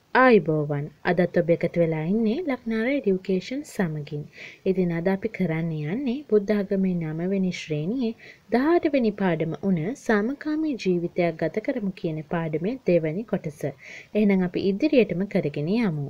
ආයුබෝවන් අදත් ඔබ එකතු වෙලා ඉන්නේ ලක්නාර එඩියුකේෂන් සමගින්. ඉතින් අද අපි කරන්න යන්නේ බුද්ධ ආගමේ 9 වෙනි ශ්‍රේණියේ 18 වෙනි පාඩම උන සාමකාමී ජීවිතයක් ගත කරමු කියන පාඩමේ දෙවැනි කොටස. එහෙනම් අපි ඉදිරියටම කරගෙන යමු.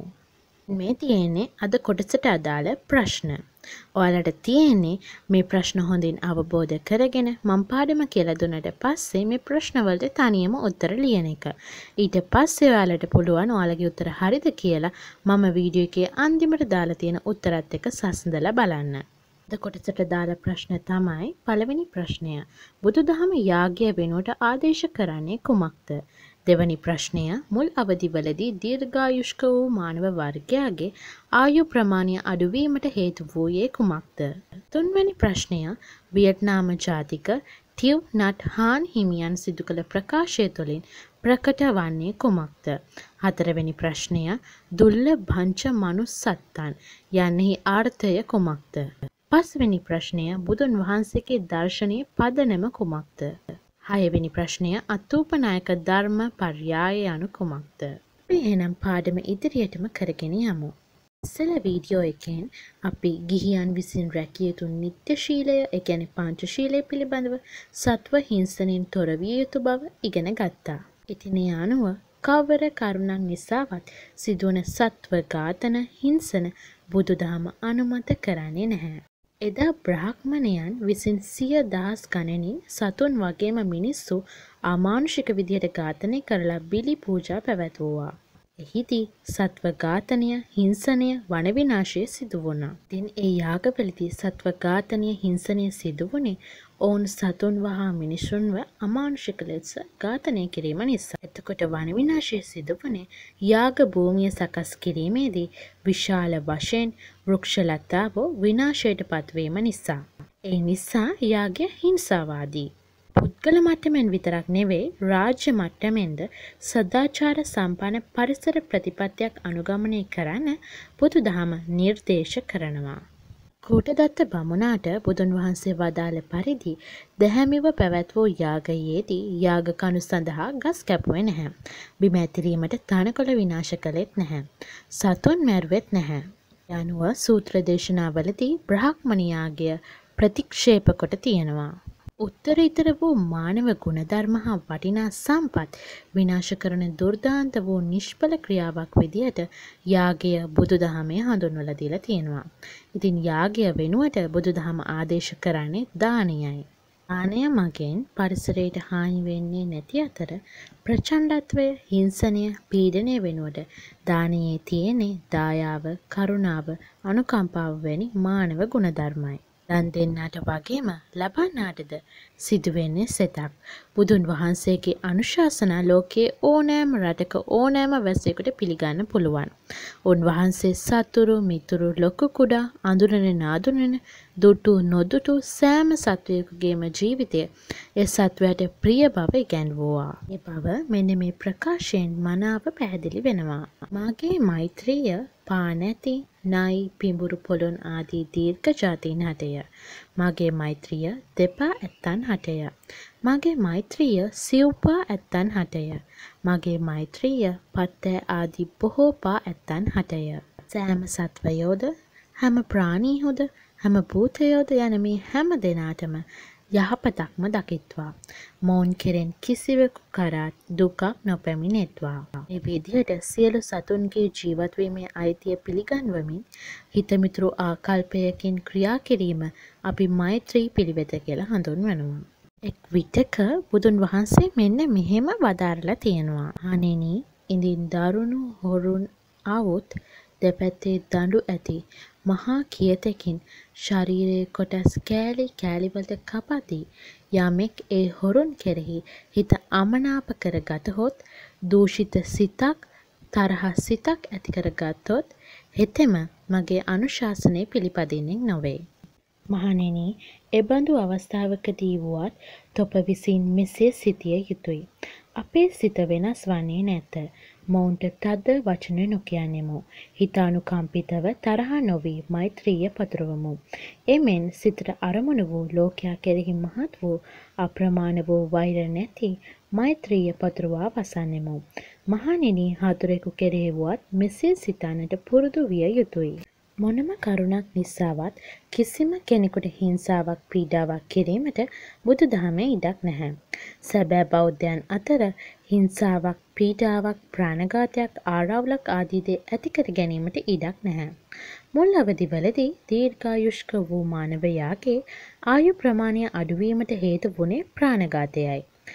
මේ තියෙන්නේ අද කොටසට අදාළ ප්‍රශ්න. ඔයාලට තියෙන්නේ මේ ප්‍රශ්න හොඳින් අවබෝධ කරගෙන මම පාඩම කියලා දුන්නට පස්සේ මේ ප්‍රශ්න වලට තනියම උත්තර ලියන එක. ඊට පස්සේ ඔයාලට පුළුවන් ඔයාලගේ උත්තර හරිද කියලා මම වීඩියෝ එකේ අන්තිමට දාලා තියෙන උත්තරත් එක්ක සසඳලා බලන්න. අද කොටසට දාලා ප්‍රශ්න තමයි පළවෙනි ප්‍රශ්නය. බුදුදහම යාගය වෙනුවට ආදේශ කරන්නේ කුමක්ද? දෙවැනි ප්‍රශ්නය මුල් අවදිවලදී දීර්ඝායුෂ්ක වූ මානව වර්ගයාගේ ආයු ප්‍රමාණය අඩුවීමට හේතු වූයේ කුමක්ද? තුන්වැනි ප්‍රශ්නය වියට්නාම ජාතික ටිව් නට් හාන් හිමියන් සිදු කළ ප්‍රකාශය තුළින් ප්‍රකට වන්නේ කුමක්ද? හතරවෙනි ප්‍රශ්නය දුර්ලභ භංච මනුස්සත්තන් යන්නෙහි අර්ථය කුමක්ද? පස්වෙනි ප්‍රශ්නය බුදුන් වහන්සේගේ දර්ශනයේ පදනම කුමක්ද? හයවෙනි ප්‍රශ්නය අතූපනායක ධර්ම පර්යාය යනු කුමක්ද? අපි එහෙනම් පාඩම ඉදිරියටම කරගෙන යමු. ඉස්සෙල්ලා වීඩියෝ එකෙන් අපි ගිහියන් විසින් රැකිය යුතු නිත්‍යශීලය, ඒ කියන්නේ පංචශීලය පිළිබඳව සත්ව හිංසනයෙන් තොර විය යුතු බව ඉගෙන ගත්තා. ඉතින් ඒ අනුව කවර කරුණක් නිසාවත් සිදුවන සත්ව ඝාතන, හිංසන බුදුදහම අනුමත කරන්නේ නැහැ. එදා බ්‍රාහ්මණයන් විසින් 100,000 ගණනින් සතුන් වගේම මිනිස්සු අමානුෂික විදිහට ඝාතනය කරලා බිලි පූජා පැවැත්වුවා. එහිදී සත්ව ඝාතනය, හිංසනය, වන විනාශය සිදු වුණා. ඉතින් ඒ යාගවලදී සත්ව ඝාතනය, හිංසනය සිදු වුණේ ඔවුන් සතුන් වහා මිනිසුන්ව අමානුෂික ලෙස ඝාතනය කිරීම නිසා. එතකොට වන විනාශය සිදු වුණේ යාග භූමිය සකස් කිරීමේදී විශාල වශයෙන් වෘක්ෂ ලතාවෝ විනාශයට පත්වීම නිසා. ඒ නිසා යාගය හිංසාවාදී. පුද්ගල මට්ටමෙන් විතරක් නෙවෙයි රාජ්‍ය මට්ටමෙන්ද සදාචාර සම්පන්න පරිසර ප්‍රතිපත්තියක් අනුගමනය කරන්න බුදුදහම නිර්දේශ කරනවා. කූටදත්ත බමුණාට බුදුන් වහන්සේ වදාළ පරිදි දැහැමිව පැවැත් වූ යාගයේදී යාග කණු සඳහා ගස් කැපුවේ නැහැ. බිම ඇතිරීමට තනකොළ විනාශ කළෙත් නැහැ. සතුන් මැරුවෙත් නැහැ. යනුව සූත්‍ර දේශනාවලදී බ්‍රාහ්මණයාගය ප්‍රතික්ෂේප කොට තියෙනවා. උත්තරීතර වූ මානව ගුණධර්ම හා වටිනා සම්පත් විනාශ කරන දුර්දාන්ත වූ නිෂ්ඵල ක්‍රියාවක් විදිහට යාගය බුදුදහමේ හඳුන්වලා දීලා තියෙනවා. ඉතින් යාගය වෙනුවට බුදුදහම ආදේශ කරන්නේ දානයයි. දානය මගෙන් පරිසරයට හානි වෙන්නේ නැති අතර ප්‍රචණ්ඩත්වය, හිංසනය, පීඩනය වෙනුවට දානයේ තියෙන්නේ දයාව, කරුණාව, අනුකම්පාව වැනි මානව ගුණධර්මයි. දන් දෙන්නාට වගේම ලබන්නාටද සිදුවෙන්නේ සෙතක්. බුදුන් වහන්සේගේ අනුශාසනා ලෝකයේ ඕනෑම රටක ඕනෑම වැසියෙකුට පිළිගන්න පුළුවන්. උන්වහන්සේ සතුරු, මිතුරු, ලොකු කුඩා, අඳුරන නාඳුනන, දුටු නොදුටු සෑම සත්වයෙකුගේම ජීවිතය ඒ සත්වයාට ප්‍රිය බව ඉගැන්වුවා. ඒ බව මෙන්න මේ ප්‍රකාශයෙන් මනාව පැහැදිලි වෙනවා. මාගේ මෛත්‍රිය පා නැති, නයි, පිඹුරු පොළොන් ආදී දීර්ඝ ජාතීන් හටය. මගේ මෛත්‍රිය දෙපා ඇත්තන් හටය. මගේ මෛත්‍රිය සිව්පා ඇත්තන් හටය. මගේ මෛත්‍රිය පත්තෑ ආදී බොහෝ පා ඇත්තන් හටය. සෑම සත්වයෝද, හැම ප්‍රාණීහුද, හැම භූතයෝද යන මේ හැම දෙනාටම යහපතක්ම දකිත්වා. මොවුන් කෙරෙන් කිසිවෙකු කරත් දුකක් නොපැමිණෙත්වා. මේ විදිහට සියලු සතුන්ගේ ජීවත් වීමේ අයිතිය පිළිගන්වමින් හිතමිතුරු ආකල්පයකින් ක්‍රියා කිරීම අපි මෛත්‍රී පිළිවෙත කියලා හඳුන්වනවා. එක් විටක බුදුන් වහන්සේ මෙන්න මෙහෙම වදාරලා තියෙනවා. අනෙනි ඉඳින් දරුණු හොරුන් આવොත් දෙපැත්තේ දඬු ඇති මහා කියතකින් ශරීරයේ කොටස් කෑලි කෑලි වලට කපදී යමෙක් ඒ හොරුන් කෙරෙහි හිත අමනාප කරගතහොත්, දූෂිත සිතක්, තරහ සිතක් ඇති කරගත්තොත් හෙතෙම මගේ අනුශාසනය පිළිපදින්නේ නොවේ. මහණෙනි, එබඳු අවස්ථාවකදී වුවත් තොප විසින් මෙසේ සිටිය යුතුය. අපේ සිත වෙනස් වන්නේ නැත. මොවුන්ට තද වචන නොකියන්නෙමු. හිතානුකම්පිතව තරහ නොවී මෛත්‍රිය පතුරවමු. එමෙන් සිතට අරමුණු වූ ලෝකයා කෙරෙහි මහත් වූ අප්‍රමාණ වූ වෛර නැති මෛත්‍රිය පතුරවා වසන්නෙමු. මහණෙනි, හතුරෙකු කෙරෙහිවත් මෙසේ සිතන්නට පුරුදු විය යුතුය. මොනම කරුණක් නිසාවත් කිසිම කෙනෙකුට හිංසාවක් පීඩාවක් කිරීමට බුදුදහමේ ඉඩක් නැහැ. සැබෑ බෞද්ධයන් අතර හිංසාවක් පීඩාවක් ප්‍රාණඝාතයක් ආරවුලක් ආදී දේ ඇති කර ගැනීමට ඉඩක් නැහැ. මුල් අවදිවලදී දීර්ඝායුෂ්ක වූ මානවයාගේ ආයු ප්‍රමාණය අඩුවීමට හේතු වුණේ ප්‍රාණඝාතයයි.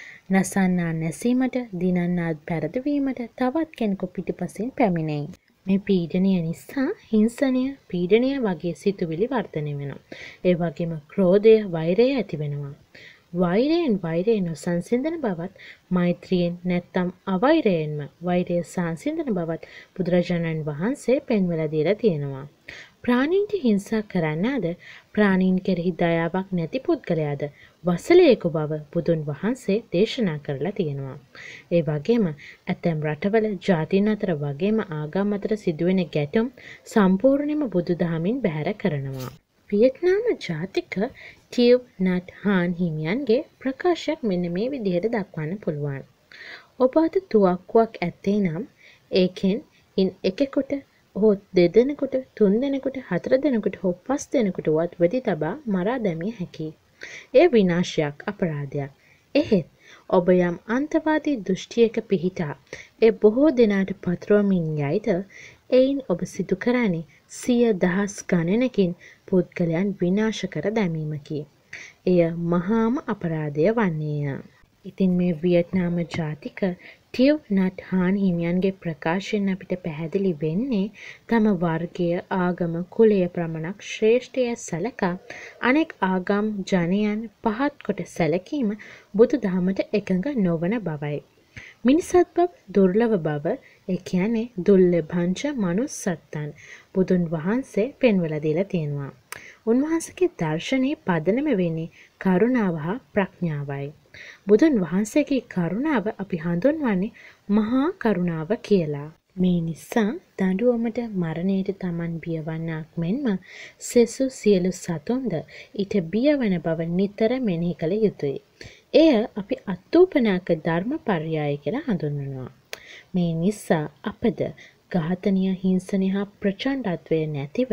නසන්නා නැසීමට දිනන්නා පැරදවීමට තවත් කෙනෙකු පිටුපසින් පැමිණෙයි. මේ පීඩනය නිසා හිංසනය පීඩනය වගේ සිතුවිලි වර්ධනය වෙනවා. ඒ වගේම ක්‍රෝධය වෛරය ඇති වෙනවා. වෛරයෙන් වෛරය නොසංසිඳන බවත් මෛත්‍රියෙන් නැත්තම් අවෛරයෙන්ම වෛරය සංසිඳන බවත් බුදුරජාණන් වහන්සේ පෙන්වලා දීලා තියෙනවා. ප්‍රාණීන්ට හිංසා කරන්නාද ප්‍රාණීන් කෙරෙහි දයාවක් නැති පුද්ගලයාද වසලයෙකු බව බුදුන් වහන්සේ දේශනා කරලා තියෙනවා. ඒ වගේම ඇතැම් රටවල ජාතීන් අතර වගේම ආගම් අතර සිදුවෙන ගැටුම් සම්පූර්ණයෙන්ම බුදුදහමින් බැහැර කරනවා. වියට්නාම ජාතික ටිව් නට් හාන් හිමියන්ගේ ප්‍රකාශයක් මෙන්න මේ විදිහට දක්වන්න පුළුවන්. ඔබ අද තුවක්කුවක් ඇත්තේ නම් ඒකෙන් ඉන් එකෙකුට හෝ දෙදෙනෙකුට තුන් දෙනෙකුට හතර දෙනෙකුට හෝ පස් දෙනෙකුටවත් වෙඩි තබා මරා දැමිය හැකියි. එය විනාශයක් අපරාධයක්. එහෙත් ඔබ යම් අන්තවාදී දෘෂ්ටියක පිහිටා ඒ බොහෝ දෙනාට පතුරවමින් යයිද එයින් ඔබ සිදු කරන්නේ සිය දහස් ගණනකින් පුද්ගලයන් විනාශ කර දැමීමකි. එය මහාම අපරාධය වන්නේය. ඉතින් මේ වියට්නාම ජාතික ටිව් නට් හාන් හිමියන්ගේ ප්‍රකාශයෙන් අපිට පැහැදිලි වෙන්නේ තම වර්ගය ආගම කුලය ප්‍රමණක් ශ්‍රේෂ්ඨය සැලකා අනෙක් ආගම් ජනයන් පහත් කොට සැලකීම බුදු දහමට එකඟ නොවන බවයි. මිනිසත් බව දුර්ලභ බව ඒ කියන්නේ දුර්ලභංච මනුස්සත්තන් බුදුන් වහන්සේ පෙන්වලා දීලා තියෙනවා. උන්වහන්සේගේ දර්ශනයේ පදනම වෙන්නේ කරුණාව හා ප්‍රඥාවයි. බුදුන් වහන්සේගේ කරුණාව අපි හඳුන්වන්නේ මහා කරුණාව කියලා. මේ නිසා දඬුවමට මරණයට තමන් බියවන්නාක් මෙන්ම සෙසු සියලු සතුන්ද ඊට බියවන බව නිතර මෙනෙහි කළ යුතුය. එය අපි අත්ූපනාක ධර්මපර්යාය කියලා හඳුන්වනවා. මේ නිසා අපද ඝාතනය හිංසනය හා ප්‍රචණ්ඩත්වය නැතිව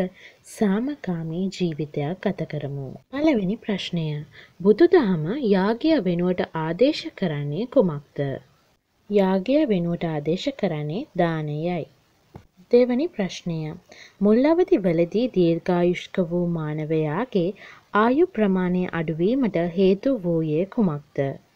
සාමකාමී ජීවිතයක් ගත කරමු. පළවෙනි ප්‍රශ්නය. බුදුදහම යාගය වෙනුවට ආදේශ කරන්නේ කුමක්ද? යාගය වෙනුවට ආදේශ කරන්නේ දානයයි. දෙවැනි ප්‍රශ්නය. මුල් අවදිවලදී දීර්ඝායුෂ්ක වූ මානවයාගේ ආයු ප්‍රමාණය අඩුවීමට හේතු වූයේ කුමක්ද?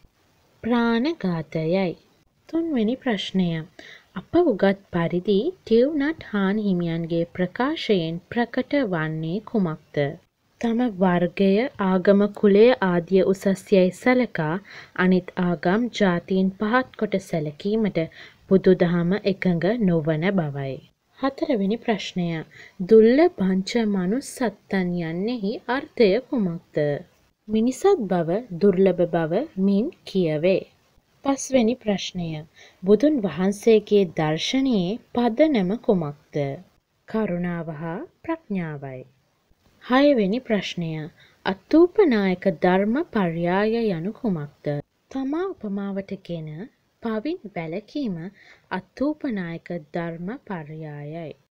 ප්‍රාණඝාතයයි. තුන්වෙනි ප්‍රශ්නය. අප උගත් පරිදි ටිව් නට් හාන් හිමියන්ගේ ප්‍රකාශයෙන් ප්‍රකට වන්නේ කුමක්ද? තම වර්ගය ආගම කුලය ආදිය උසස් යයි සැලකා අනිත් ආගම් ජාතීන් පහත් කොට සැලකීමට බුදුදහම එකඟ නොවන බවයි. හතරවෙනි ප්‍රශ්නය. දුර්ලභංච මනුස්සත්තන් යන්නෙහි අර්ථය කුමක්ද? මිනිසත් බව දුර්ලභ බව මින් කියවේ. පස්වෙනි ප්‍රශ්නය. බුදුන් වහන්සේගේ දර්ශනයේ පදනම කුමක්ද? කරුණාව හා ප්‍රඥාවයි. හයවෙනි ප්‍රශ්නය. අත්ූපනායක ධර්ම පර්යාය යනු කුමක්ද? තමා උපමාවටගෙන පවින් වැළකීම අත්ූපනායක ධර්ම පර්යායයි.